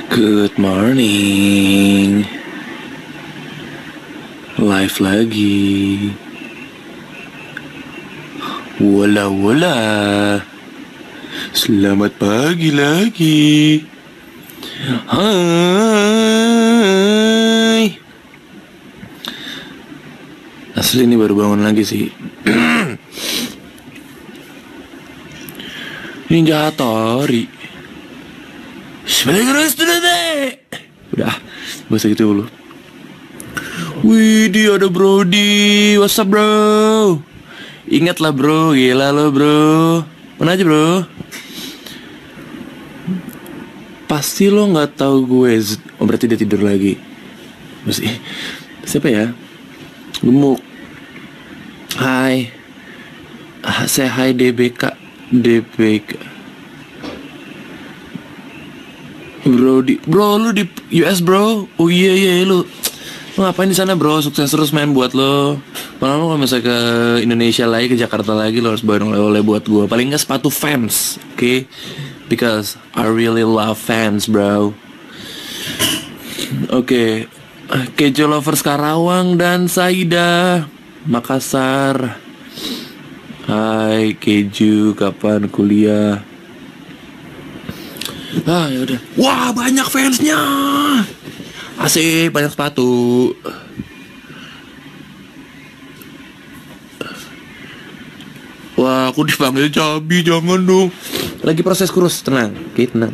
Good morning. Live lagi. Wala wala. Selamat pagi lagi. Hai. Asli ini baru bangun lagi sih. Ninja Hattori. Udah, gak usah gitu dulu. Widih, ada Brody. What's up bro? Ingat lah bro, gila lo bro. Mana aja bro? Pasti lo gak tahu gue. Oh berarti dia tidur lagi. Masih. Siapa ya? Gemuk. Hai. Saya hai DBK. Bro lu di US bro. Oh iya lu ngapain di sana bro? Sukses terus main buat lo. Malah lo kalau misalnya ke Indonesia lagi, ke Jakarta lagi, lo harus bawain oleh-oleh buat gue. Paling nggak sepatu Vans, oke? Because I really love Vans bro. Oke. Kejo lovers Karawang dan Saida Makassar. Hai Keju, kapan kuliah? Ah ya udah. Wah banyak fansnya. Asik, banyak sepatu. Wah aku dipanggil cabi, jangan dong. Lagi proses kurus, tenang. Oke tenang.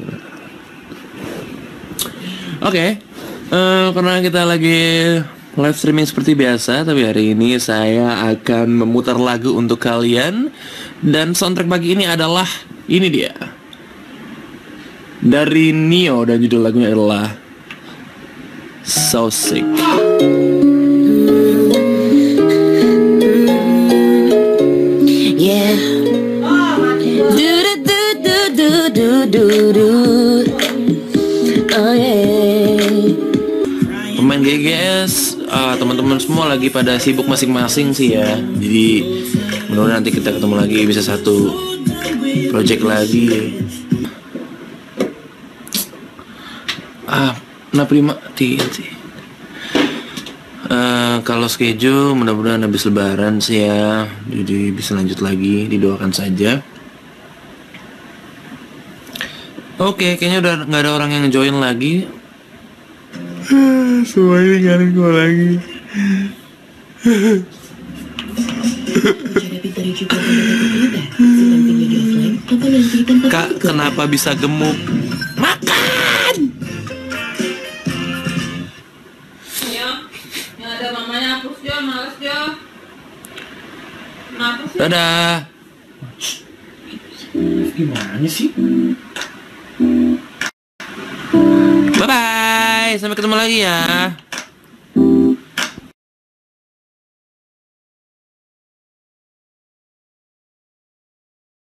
Oke. Karena kita lagi live streaming seperti biasa, tapi hari ini saya akan memutar lagu untuk kalian. Dan soundtrack pagi ini adalah ini dia, dari Nio, dan judul lagunya adalah So Sick. Yeah. Oh yeah. Pemain GGS, teman-teman semua lagi pada sibuk masing-masing sih ya. Jadi mudah-mudahan nanti kita ketemu lagi, bisa satu project lagi. Nah prima matiin sih. Kalau schedule mudah-mudahan habis lebaran sih ya, jadi bisa lanjut lagi, didoakan saja. Oke, kayaknya udah nggak ada orang yang join lagi. Semua ini ninggalin gue lagi. Kak, kenapa bisa gemuk? Makan! Yang ada mamanya hapus Jo, males Jo. Kenapa sih? Dadah. Gimana sih? Bye bye, sampai ketemu lagi ya.